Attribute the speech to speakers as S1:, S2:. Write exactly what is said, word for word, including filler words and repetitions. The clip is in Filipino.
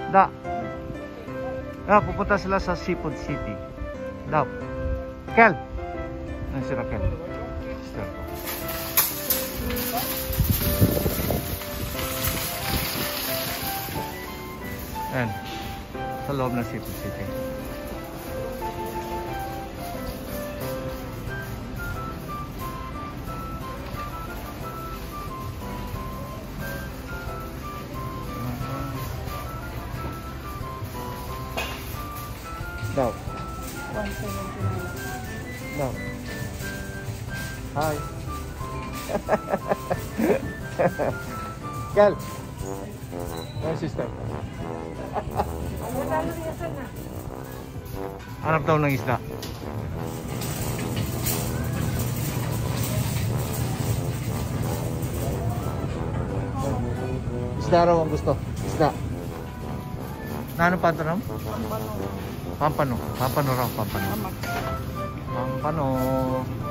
S1: Da. Ah, pupunta sila sa Seafood City. Daw. Kel. Ano si Raquel? Sister ko. Ayan. Sa loob ng Seafood City. Daw.
S2: one seventy-nine.
S1: Daw. Hi. Kel. Ano sister? Hanap daw ng isda. Isda raw ang gusto. Isda. Na ano pa ito ram? Pampano. Pampano raw. Pampano. Pampano.